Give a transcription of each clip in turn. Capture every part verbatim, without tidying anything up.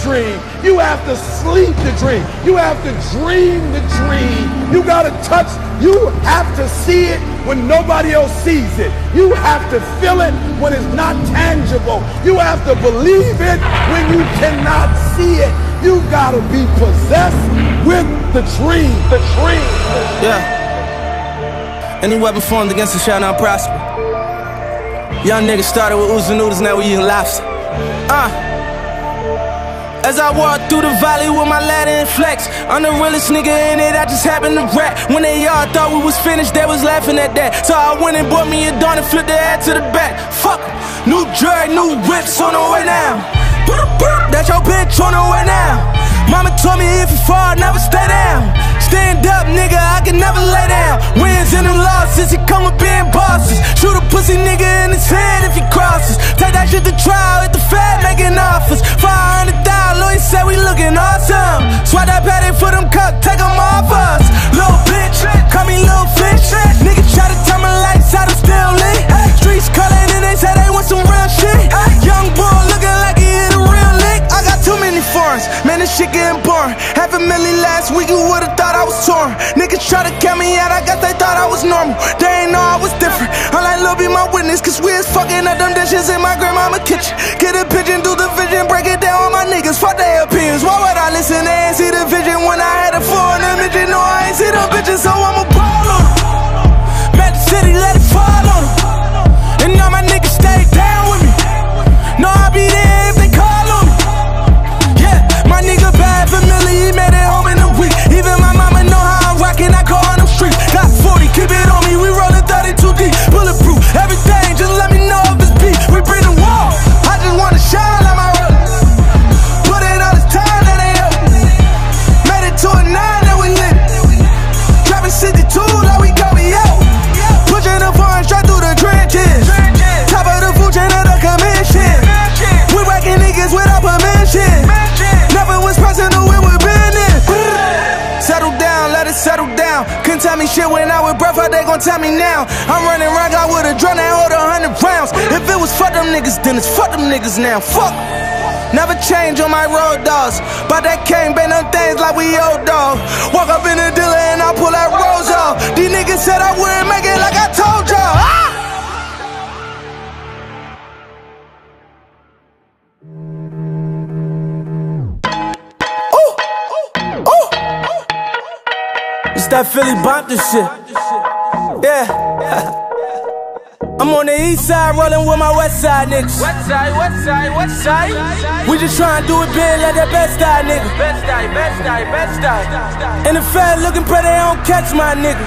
dream. You have to sleep the dream. You have to dream the dream. You gotta touch, you have to see it when nobody else sees it. You have to feel it when it's not tangible. You have to believe it when you cannot see it. You gotta be possessed with the dream. The dream. Yeah. Any weapon formed against us shall not prosper. Young niggas started with oozing noodles, now we eating lobster. Uh. As I walk through the valley with my ladder and flex, I'm the realest nigga in it, I just happened to rap. When they all thought we was finished, they was laughing at that. So I went and bought me a dawn and flipped the hat to the back. Fuck, new jury, new whips on the way now. That's your bitch on the way now. Mama told me if you fall, never stay down. Stand up, nigga, I can never lay down. Wins and them losses, he come with being bosses. Shoot a pussy nigga in his head if he crosses. Take that shit to trial at the Fed making offers. five hundred thousand, lawyers say we looking awesome. Swat that patty for them cup, take them off us. Little bitch, call me little fish. Niggas try to tell my lights out, I'm still lit. Streets calling and they say they want some real shit. Young boy looking like he hit a real lick. I got too many foreigns, man, this shit getting boring. Half a milli last week, you would've thought I was torn. Niggas try to count me out, I guess they thought I was normal. They ain't know I was different. I'm like, Lil' be my witness, cause we is fucking up them dishes in my grandmama kitchen. Get a pigeon, do the vision, break it down with my niggas. Fuck their opinions, why would I listen? They ain't see the vision when I had a foreign image. You know I ain't see them bitches, so I'ma ball on them. Met the city, let it fall on them. And all my niggas stay down with me. No, I be there if they call on me. Yeah, my nigga bad familiar, he made it home in a week. Even my mama know how I'm rockin', I call on them streets. Got forty, keep it on me, we rollin' thirty-two deep. Bulletproof, everything, just let me know if it's beat. We bring the wall, I just wanna shine like my road. Put in all this time that they owe. Made it to a nine that we lit. Dropping sixty-two like we go, we out. Pushing the foreign straight through the trenches. Top of the food chain of the commission. We whacking niggas without permission. Never was personal, it was business. Settle down, let it settle down. Couldn't tell me shit when I was breath, how they gon' tell me now? I'm running around, I would've drawn that hold a hundred rounds. If it was fuck them niggas, then it's fuck them niggas now. Fuck. Never change on my road dogs. But that can't bang them things like we old dog. Walk up in the dealer and I pull that rose off. These niggas said I wouldn't make it like I told y'all. Ah! It's that Philly bump this shit. Yeah. I'm on the east side rolling with my west side niggas. West side, west side, west side. We just tryna do it big like that best side nigga. Best side, best side, best side. And the fed looking pretty, they don't catch my nigga.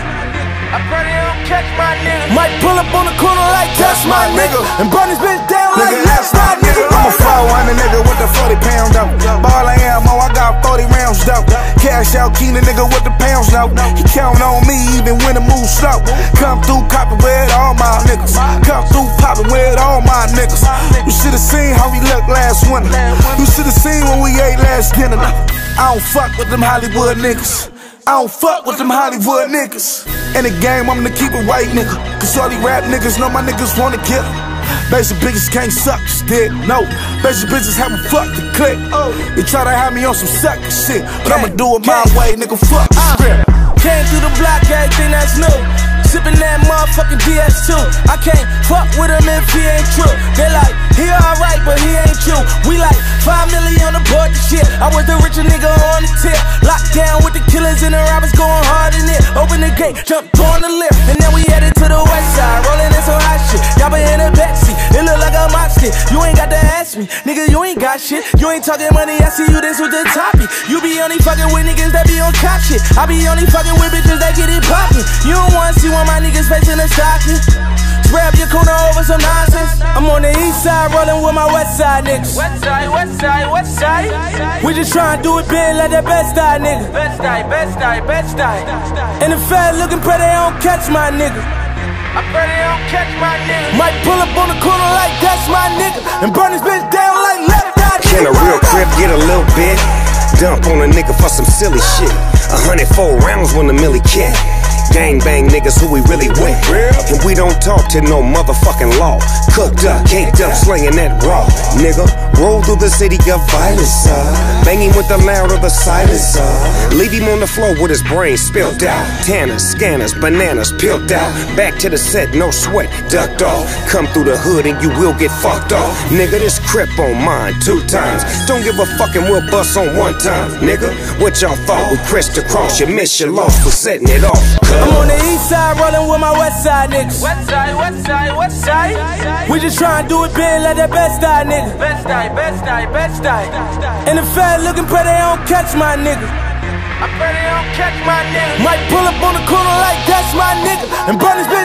I pray they don't catch my nigga. Might pull up on the corner like that's my nigga. And burn this bitch down like nigga, that's my nigga. I'm a four hundred nigga with the forty pound though. Ball I am, oh I got forty rounds though. Cash out, keen a nigga with the pounds though. He count on me even when the move slow. Come through copping with all my niggas. Come through popping with all my niggas. You should've seen how we looked last winter. You should've seen when we ate last dinner. I don't fuck with them Hollywood niggas. I don't fuck with them Hollywood niggas. In the game, I'm gonna keep it white, nigga. Cause all these rap niggas know my niggas wanna kill. Basic bitches can't suck, just did no. Basic bitches haven't fucked the click. They try to have me on some sucker shit, but I'ma do it my way, nigga. Fuck the script. Came through the block, everything that's new. Sippin' that motherfucking D S two. I can't fuck with him if he ain't true. They like, he alright, but he ain't you. We like, five million on the board, the shit. I was the richer nigga on the tip. Locked down with the killers and the robbers going hard in it. Open the gate, jumped on the lift. And then we headed to the west side, rolling in some hot shit. Y'all been in a backseat, it look like a mop stick. You ain't got to ask me, nigga, you ain't got shit. You ain't talking money, I see you, this was the topic. You be only fucking with niggas that be on cop shit. I be only fucking with bitches that get it poppin'. You don't wanna see one of my niggas facing a stocking. Spray up your corner over some nonsense. I'm on the east side rolling with my west side niggas. West side, west side, west side. We just tryna do it big like that best side nigga. Best side, best side, best side. And the fed looking pretty, they don't catch my nigga. I pray they don't catch my nigga. Might pull up on the corner like that's my nigga. And burn this bitch down like left eye. Can a real crib get a little bit? Dump on a nigga for some silly shit. A hundred four rounds when the millie cat. Gang bang niggas who we really with. And we don't talk to no motherfucking law. Cooked up, caked up, slinging that raw. Nigga, Roll through the city of violence, uh, banging with the loud of the silencer. Leave him on the floor with his brains spilled out. Tanners, scanners, bananas peeled out. Back to the set, no sweat, ducked off. Come through the hood and you will get fucked off. Nigga, this crip on mine two times. Don't give a fucking we'll bust on one time. Nigga, what y'all thought? We crissed across. You miss your loss for setting it off. I'm on the east side rolling with my west side niggas. West side, west side, west side. We just tryna do it big like that best die nigga. Best die, best die, best die. And the fat looking pray they don't catch my nigga. I pray they don't catch my nigga. Might pull up on the corner like that's my nigga and burn his